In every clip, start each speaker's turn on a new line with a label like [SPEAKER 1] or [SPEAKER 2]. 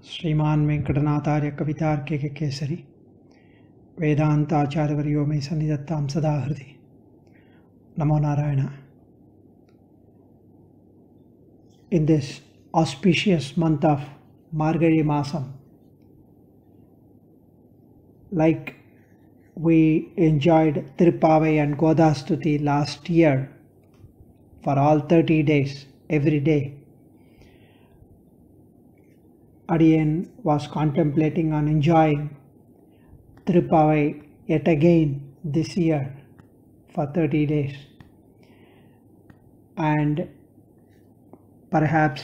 [SPEAKER 1] श्रीमान वेंकटनाथार्य कवितार्के के केसरी वेदांत आचार्यवर्यो मे सन्निधत्तां सदा हृदि नमो Narayan. In this auspicious month of Margazhi Maasam, like we enjoyed Thiruppavai and Godastuti last year for all 30 days, every day, Adiyen was contemplating on enjoying Thiruppavai yet again this year for 30 days, and perhaps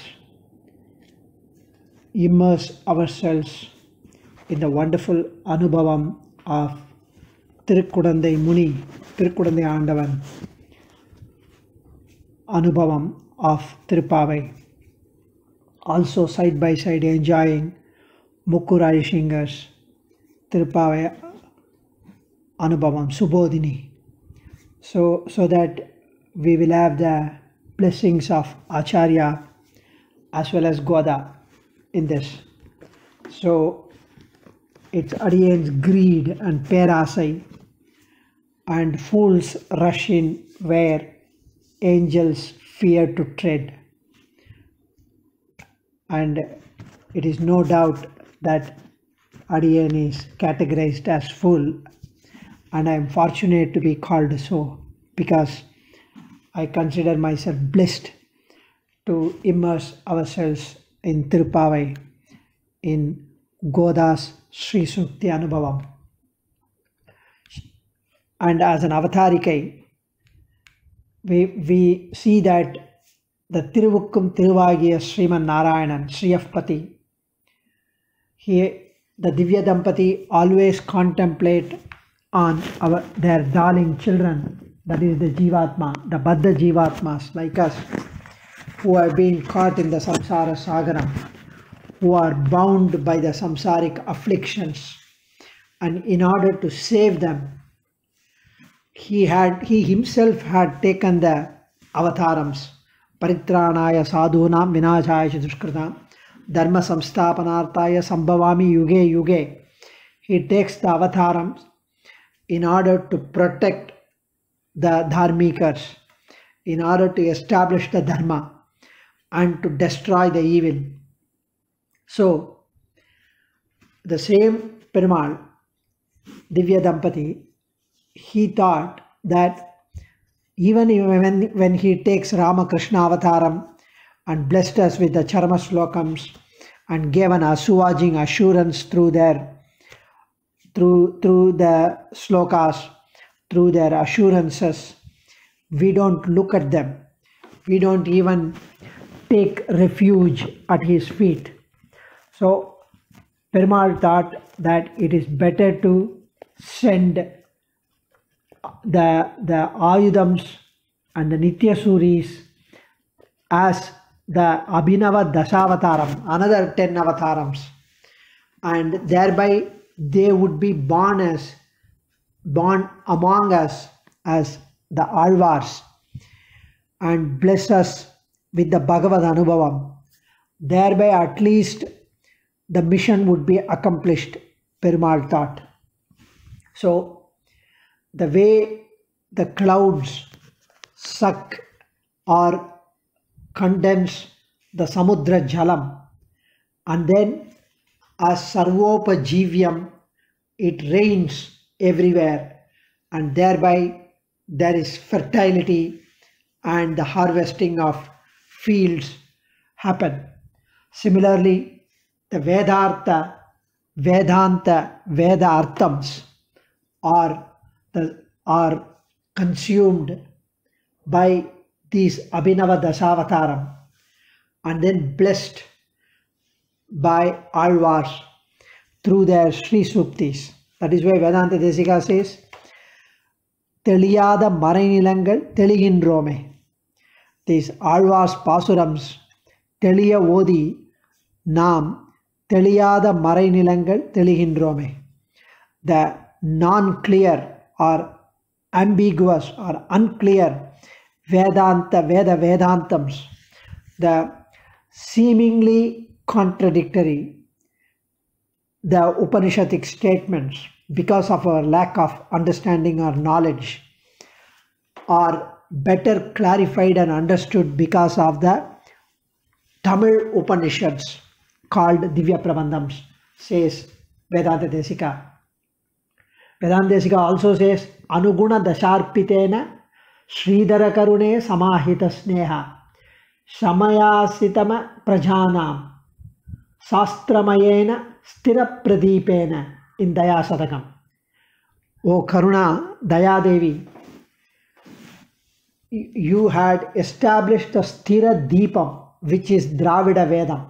[SPEAKER 1] immerse ourselves in the wonderful anubhavam of Tirukudandai Muni, Tirukudandai Aandavan, anubhavam of Thiruppavai. Also side by side enjoying Mukkurari Shingar's Thiruppavai anubhavam, Subodhini, so that we will have the blessings of Acharya as well as Goda in this. So it's Adiyen's greed and perasai, and fools rush in where angels fear to tread. And it is no doubt that Adiyen is categorized as fool, and I am fortunate to be called so, because I consider myself blessed to immerse ourselves in Thiruppavai, in Goda's Sri Sukti Anubhavam. And as an avatarikai, we see that the Tiruvukkum Thiruvagiya Sriman Narayanan, Sriyapati, the Divya Dampati always contemplate on their darling children, that is the Jivatma, the Baddha Jivatmas like us, who have been caught in the Samsara Sagaram, who are bound by the samsaric afflictions, and in order to save them, he himself had taken the avatarams, Paritranaya sadhunam vinajaya dushkritam dharma samsthapanarthaya sambhavami yuge yuge. He takes the avatarams in order to protect the dharmikas, in order to establish the dharma and to destroy the evil. So the same Perumal, Divya Dampati, he thought that even when he takes Ramakrishna avataram and blessed us with the Charma Slokams and gave an assuaging assurance through the slokas, through their assurances, we don't look at them. We don't even take refuge at his feet. So Perumal thought that it is better to send the Ayudams and the Nityasuris as the Abhinava Dasavataram, another 10 avatarams, and thereby they would be born among us as the Alvars and bless us with the Bhagavad Anubhavam. Thereby at least the mission would be accomplished, Perumal thought. So the way the clouds suck or condense the Samudra Jalam, and then as Sarvopajivyam it rains everywhere, and thereby there is fertility and the harvesting of fields happen. Similarly, the Vedanta, Veda Arthams are consumed by these Abhinava Dasavataram and then blessed by Alvars through their Sri Suktis. That is why Vedanta Desika says, Teliyada Marainilangal Teligindrome. These Alvars Pasurams, Teliya Odi Nam, Teliyada Marainilangal Teligindrome. The non-clear or ambiguous or unclear Vedantams, the seemingly contradictory the Upanishadic statements, because of our lack of understanding or knowledge, are better clarified and understood because of the Tamil Upanishads called Divya Prabandhams, says Vedanta Desika. Vedanta Desika also says, Anuguna Dasharpitena Sridhara Karune Samahita Sneha Samayasitama Prajanam Sastramayena Stira Pradipena in Daya Sadakam. O Karuna Daya Devi, you had established the Stira Deepam, which is Dravida Vedam,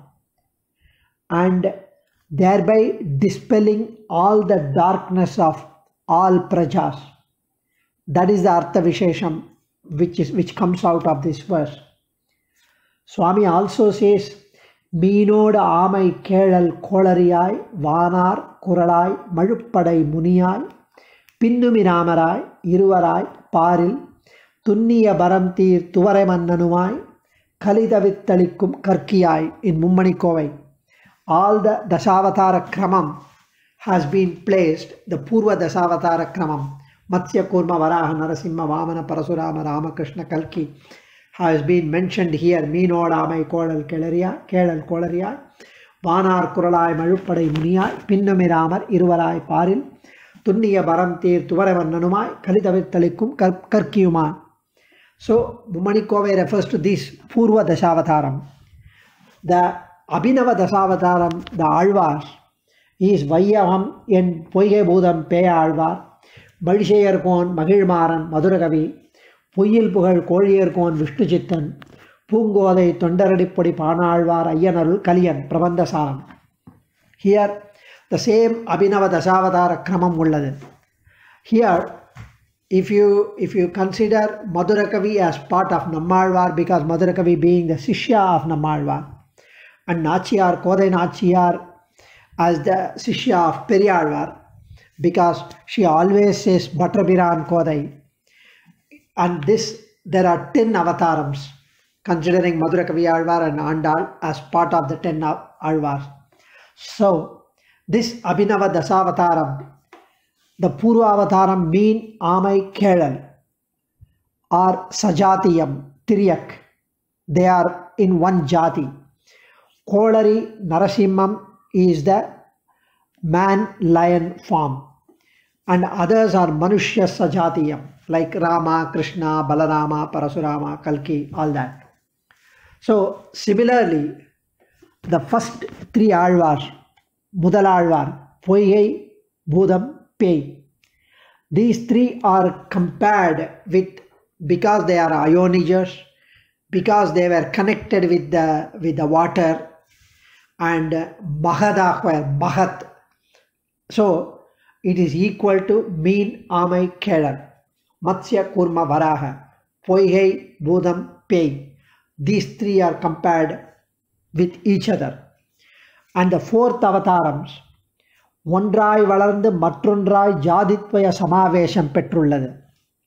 [SPEAKER 1] and thereby dispelling all the darkness of all prajas. That is the Artha Vishesham which comes out of this verse. Swami also says, Meenoda Amai Kelal Kolariyai Vanar Kuralai Maduppadai Muniyai Pinnumiramarai Iruvarai Paril Tunniya Baramtir Tuvaremananumai Kalidavitalikum Karkiyai in Mummanikovai. All the Dasavatara Kramam has been placed, the Purva Dasavatara Kramam, Matsya Kurma Varaha Narasimha Vamana Parasurama Rama Krishna Kalki has been mentioned here. Meenodamai Kodal Kolariya, Vanar Kuralai Maduppadai Muniyai, Pinnumiramar Iruvarai Paril, Tunniya Baramtir Tuvarevananumai, Kalidavitalikum Karkiyuma. So Mumanikovai refers to this Purva Dasavataram. The Abhinava Dasavataram, the Alvars, is Vayyaham in Poige Budam Peya Alvar, Madishayar Kon, Magilmaran, Madhuragavi, Puyil Pugal, Koliyar Kon, Vishnuchittan, Pungodai, Tondaradipodi, Pana Alvar, Ayyanarul, Kaliyan, Prabandhasaram. Here, the same Abhinava Dasavatara Kramam Ulladu. Here, if you consider Madhurakavi as part of Nammalvar, because Madhurakavi being the Sishya of Nammalvar, and Nachiyar, Kodai Nachiyar as the Sishya of Periyalvar, because she always says Bhatrabiran Kodai. And this, there are 10 avatarams, considering Madhurakavi Alvar and Andal as part of the 10 Alvars. So, this Abhinava Dasavataram, the Purva Avataram mean Amai Kelal or Sajatiyam, Tiriyak. They are in one jati. Kolari Narasimham is the man-lion form, and others are Manushya Sajatiyam, like Rama, Krishna, Balarama, Parasurama, Kalki, all that. So, similarly, the first 3 Alvars, Mudal Alvar, Poigai, Budam, Pei, these 3 are compared with, because they are Ionijars, because they were connected with the water, and Mahadahwar, Mahat. So it is equal to Mean Amai Kedar, Matsya Kurma Varaha, Poihei Budam Pei. These 3 are compared with each other. And the 4th avatarams, Ondrai Valarndu Matrondrai Jaditvaya Samavesham Petrulladu,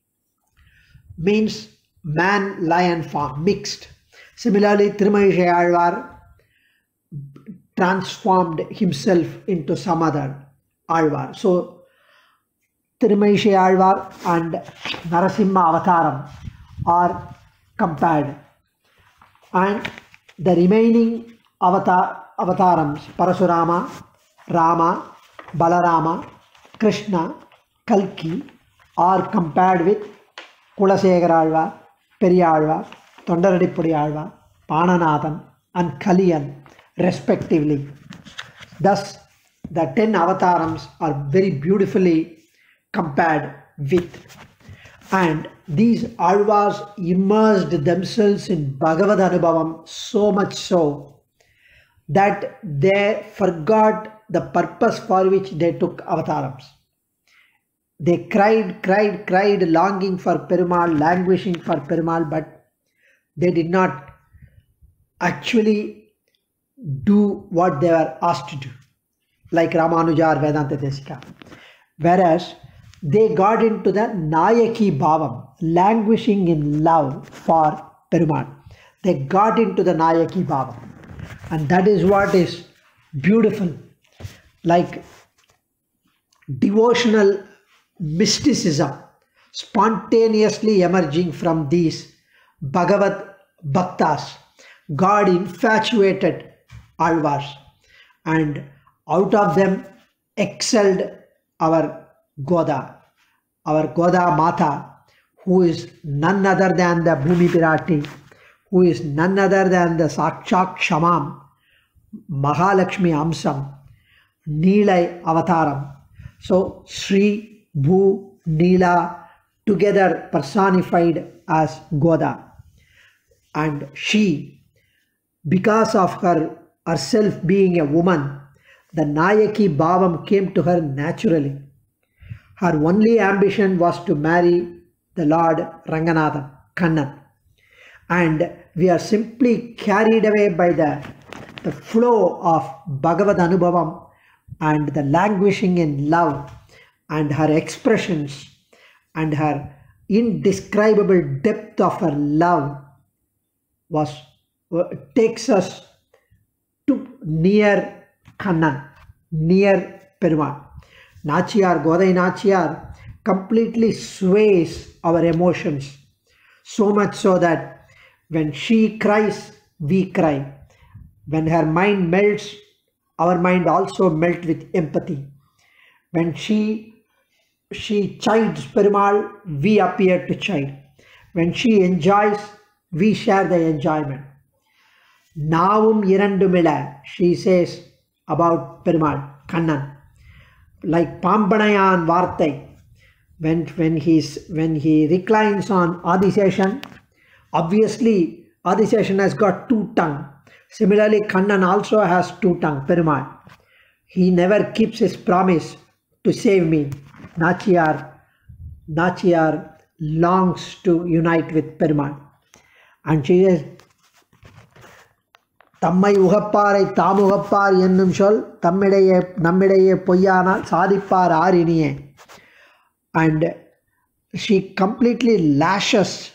[SPEAKER 1] means man-lion form, mixed. Similarly, Thirumanishay Alvar transformed himself into some other Alvar. So, Thirumanishay Alvar and Narasimha Avataram are compared. And the remaining avatarams, Parasurama, Rama, Balarama, Krishna, Kalki, are compared with Kulasekara Alvar, Periyalvar, Tondaradipudi Alvar, Pananathan and Kaliyan respectively. Thus, the 10 avatarams are very beautifully compared with, and these Alvars immersed themselves in Bhagavad Anubhavam so much so that they forgot the purpose for which they took avatarams. They cried, longing for Perumal, languishing for Perumal, but they did not actually do what they were asked to do, like Ramanuja or Vedanta Desika. Whereas they got into the Nayaki Bhavam, languishing in love for Perumal. They got into the Nayaki Bhavam. And that is what is beautiful. like devotional mysticism spontaneously emerging from these Bhagavad Bhaktas, God infatuated Alvars, and out of them excelled our Goda Mata, who is none other than the Bhumi Pirati, who is none other than the Sakshak Shamam, Mahalakshmi Amsam, Neelai Avataram. So Sri, Bhu, Neela together personified as Goda. And she, because of herself being a woman, the Nayaki Bhavam came to her naturally. Her only ambition was to marry the Lord Ranganathan, Kannan. And we are simply carried away by the flow of Bhagavad Anubhavam and the languishing in love and her expressions and her indescribable depth of her love takes us to near Kannan, near Perumal. Nachiyar, Godai Nachiyar completely sways our emotions, so much so that when she cries, we cry. When her mind melts, our mind also melts with empathy. When she chides Perumal, we appear to chide. When she enjoys, we share the enjoyment. Navum irandumila, she says about Perumal, Kannan. Like Pambanayan Vartai, when he reclines on Adiseshan, obviously Adiseshan has got two tongues. Similarly, Kannan also has two tongues, Perumal. He never keeps his promise to save me. Nachiyar longs to unite with Perumal. And she says, Tammai ugappare tamugappar ennum sol nammidaye poyyana sadipar ariniye. And she completely lashes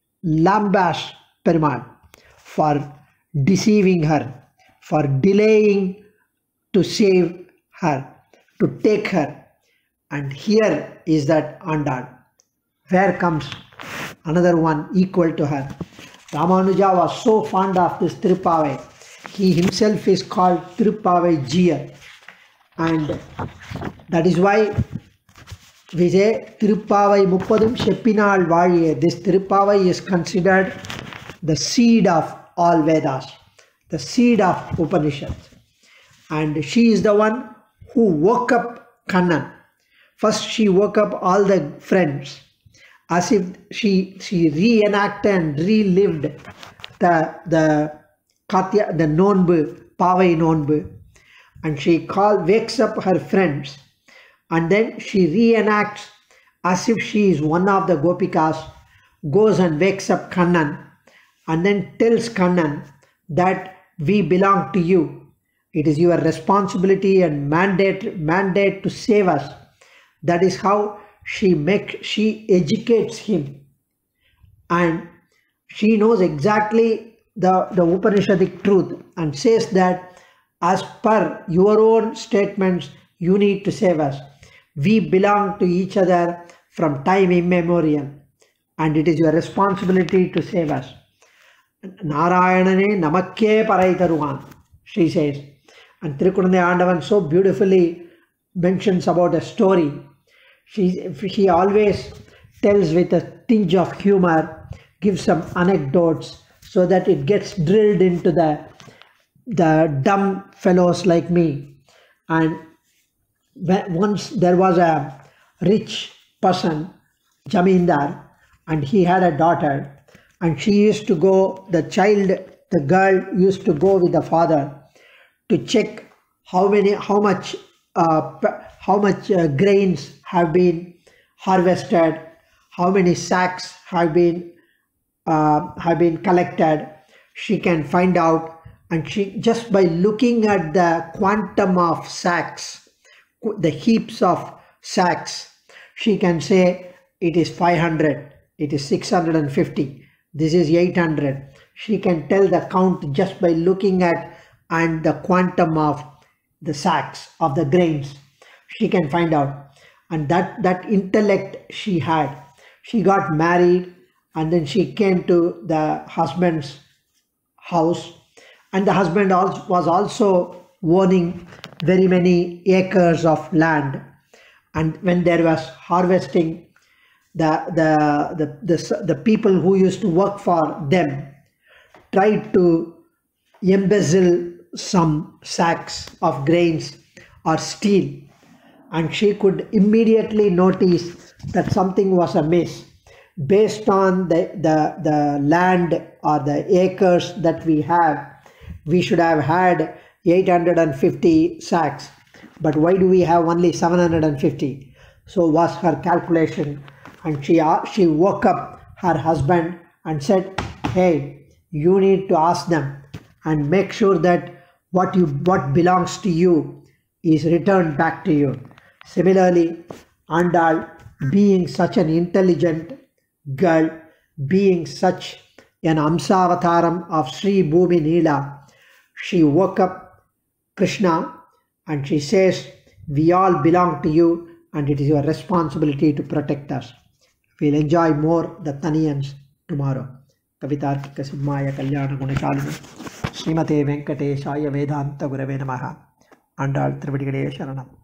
[SPEAKER 1] Perumal for deceiving her, for delaying to save her, to take her. And here is that Andal. Where comes another one equal to her? Ramanuja was so fond of this Thiruppavai. He himself is called Thiruppavai Jiyar. And that is why we say Thiruppavai Muppadum Sheppinal Valiye. This Thiruppavai is considered the seed of all Vedas, the seed of Upanishads. And she is the one who woke up Kannan. First she woke up all the friends, as if she reenacted and relived the Nonbu, Pavai Nonbu. And she wakes up her friends, and then she reenacts as if she is one of the Gopikas, goes and wakes up Kannan, and then tells Kannan that we belong to you. It is your responsibility and mandate to save us. That is how she educates him, and she knows exactly the Upanishadic truth and says that as per your own statements, you need to save us. We belong to each other from time immemorial, and it is your responsibility to save us. Narayanane namakke parai taruvan, she says. And Thirukunande Andavan so beautifully mentions about a story. He always tells with a tinge of humor, gives some anecdotes so that it gets drilled into the dumb fellows like me. And once there was a rich person, Jamindar, and he had a daughter, and she used to go, the girl used to go with the father to check how much grains have been harvested, how many sacks have been collected. She can find out, and she, just by looking at the quantum of sacks, the heaps of sacks, she can say it is 500, it is 650, this is 800. She can tell the count just by looking at and the quantum of the sacks of the grains. She can find out. And that intellect she had. She got married and then she came to the husband's house, and the husband was also owning very many acres of land. And when there was harvesting, the people who used to work for them tried to embezzle some sacks of grains or steal, and she could immediately notice that something was amiss. Based on the land or the acres that we have, we should have had 850 sacks, but why do we have only 750? So was her calculation, and she woke up her husband and said, hey, you need to ask them and make sure that what belongs to you is returned back to you. Similarly, Andal, being such an intelligent girl, being such an Amsavataram of Sri Bhumi Neela, she woke up Krishna and she says, we all belong to you and it is your responsibility to protect us. We'll enjoy more the Thaniyans tomorrow. Kavitarkika Simhaya Kalyana Gunachalini Srimathe Venkateshaya Vedanta Gurave Namaha. Andal Thiruvadigale Sharanam.